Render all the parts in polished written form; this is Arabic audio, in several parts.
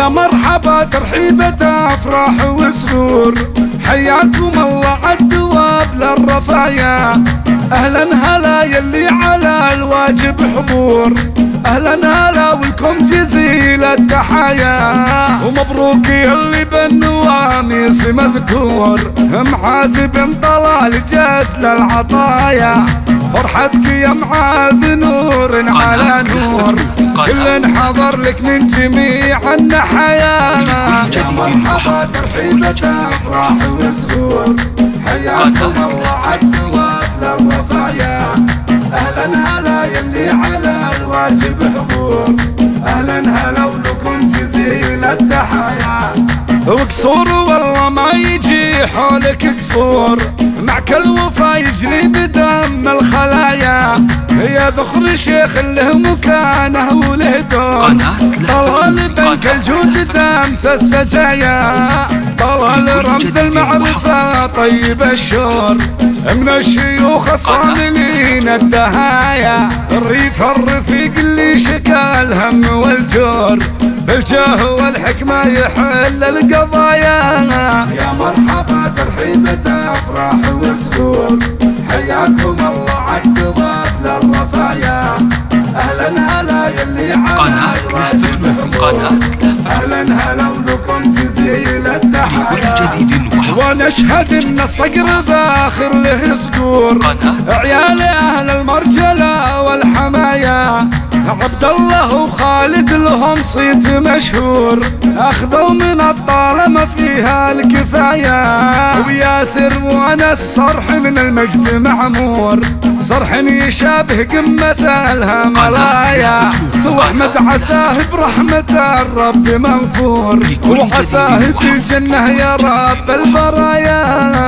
يا مرحبا ترحيبة افراح وسرور، حياكم الله عالدواب للرفايا. اهلا هلا يلي على الواجب حضور، اهلا هلا ولكم جزيل التحايا. ومبروك يلي بالنواميس مذكور، معاذ بن طلال جاز للعطايا. فرحتك يا معاذ نور على نور، كل حضر لك من جميع النحايا. يا مرحبا ترحيبة افراح وسرور، حياكم الله عالدواب للرفايا. اهلا هلا يلي على الواجب حضور، اهلا هلا ولكم جزيل التحايا. وقصور والله ما يجي حولك قصور، معك الوفا يجري بدم الخلايا. يا ذخر شيخ له مكانه وله دور، طلال بنك الجود دامث السجايا. طلال رمز المعرفة طيب الشور، من الشيوخ الصاملين الدهايا. الريف الرفيق اللي شكا الهم والجور، بالجاه والحكمة يحل القضايا. يا مرحبا ترحيبة افراح وسرور، حياكم الله عالدواب للرفايا. اهلا هلا يلي على الواجب حضور، اهلا هلا ولكم جزيل التحايا. ونشهد ان الصقر باخر له صقور، عيال اهل المرجله والحمايا. عبد الله وخالد لهم صيت مشهور، اخذوا من الطالما فيها الكفايه. وياسر وانس صرح من المجد معمور، صرح يشابه قمة الهملايا. واحمد عساه برحمة الرب مغفور، وعساه في الجنة يا رب البرايا.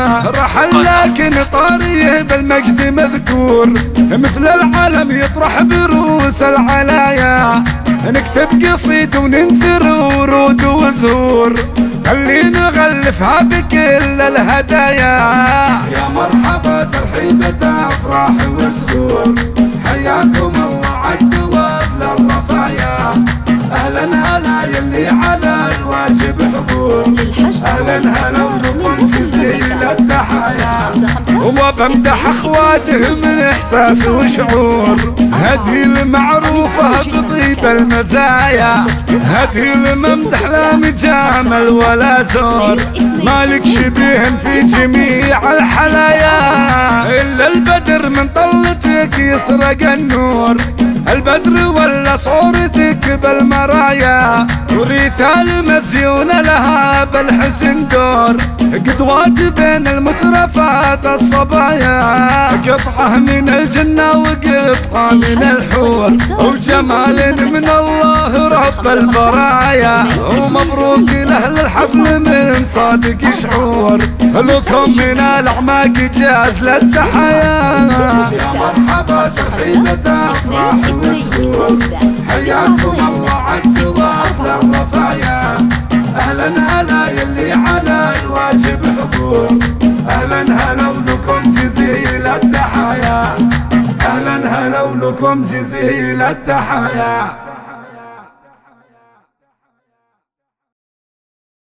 رحل لكن طاريه بالمجد مذكور، مثل العلم يطرح بروس العلايا. نكتب قصيد وننثر ورود وزهور، اللي نغلفها بكل الهدايا. يا مرحبا ترحيبة افراح وسرور، حياكم الله عالدواب للرفايا. اهلا هلا يلي على الواجب حضور، اهلا هلا ولكم جزيل التحايا. وبمدح اخواته من احساس وشعور، هذه المعروفة بطيب المزايا. هذه الممدح لا مجامل ولا زور، مالك شبيه في جميع الحلايا. الا البدر من طلتك يسرق النور، البدر ولا صورتك بالمرايا. وريتال مزيونة لها بالحسن دور، قدوات بين المترفات الصبايا. قطعة من الجنة وقطعة من الحور، وجمال من الله رب البرايا. ومبروك لأهل الحفل من صادق شعور، لكم من الأعماق جاز للتحايا. يا مرحبا ترحيبة افراح وسرور، حياكم الله عالدواب للرفايا. اهلا هلا يلي على الواجب حضور، اهلا هلا ولكم جزيل التحايا. اهلا هلا ولكم جزيل التحايا.